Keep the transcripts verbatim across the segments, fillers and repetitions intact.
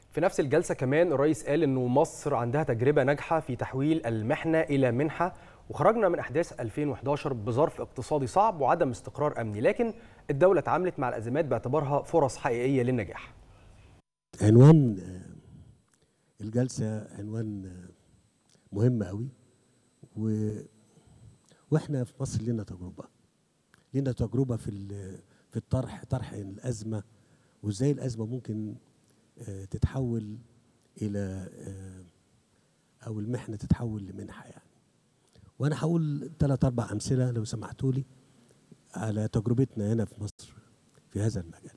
في نفس الجلسة كمان الرئيس قال إنه مصر عندها تجربة ناجحة في تحويل المحنة إلى منحة، وخرجنا من أحداث ألفين وإحداشر بظرف اقتصادي صعب وعدم استقرار أمني، لكن الدولة تعاملت مع الأزمات باعتبارها فرص حقيقية للنجاح. عنوان الجلسة عنوان مهم قوي، و... واحنا في مصر لنا تجربة لنا تجربة في في الطرح طرح الأزمة، وازاي الأزمة ممكن تتحول إلى أو المحنة تتحول لمنحة يعني. وأنا هقول ثلاث أربع أمثلة لو سمحتوا لي على تجربتنا هنا في مصر في هذا المجال.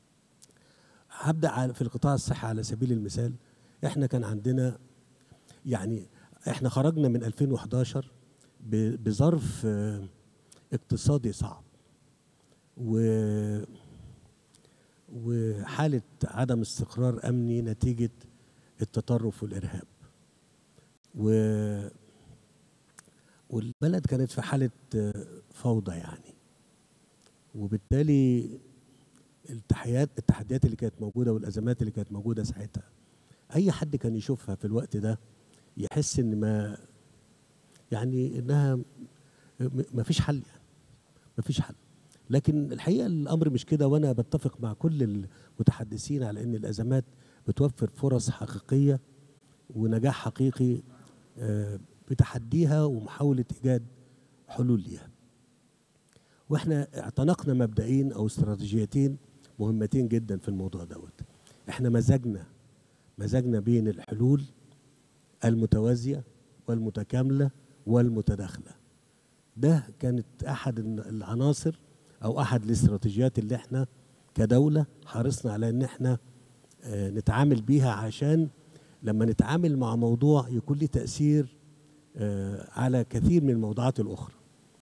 هبدأ في القطاع الصحي على سبيل المثال. احنا كان عندنا يعني احنا خرجنا من ألفين وإحداشر بظرف اقتصادي صعب و وحالة عدم استقرار أمني نتيجة التطرف والإرهاب، و والبلد كانت في حالة فوضى يعني. وبالتالي التحديات التحديات اللي كانت موجودة والأزمات اللي كانت موجودة ساعتها أي حد كان يشوفها في الوقت ده يحس إن ما يعني إنها ما فيش حل يعني ما فيش حل. لكن الحقيقة الأمر مش كده، وأنا بتفق مع كل المتحدثين على أن الأزمات بتوفر فرص حقيقية ونجاح حقيقي بتحديها ومحاولة إيجاد حلول ليها. وإحنا اعتنقنا مبدئين أو استراتيجيتين مهمتين جدا في الموضوع دوت. إحنا مزجنا مزجنا بين الحلول المتوازية والمتكاملة والمتداخلة. ده كانت أحد العناصر أو أحد الاستراتيجيات اللي احنا كدولة حرصنا على ان احنا اه نتعامل بيها، عشان لما نتعامل مع موضوع يكون له تأثير اه على كثير من الموضوعات الأخرى.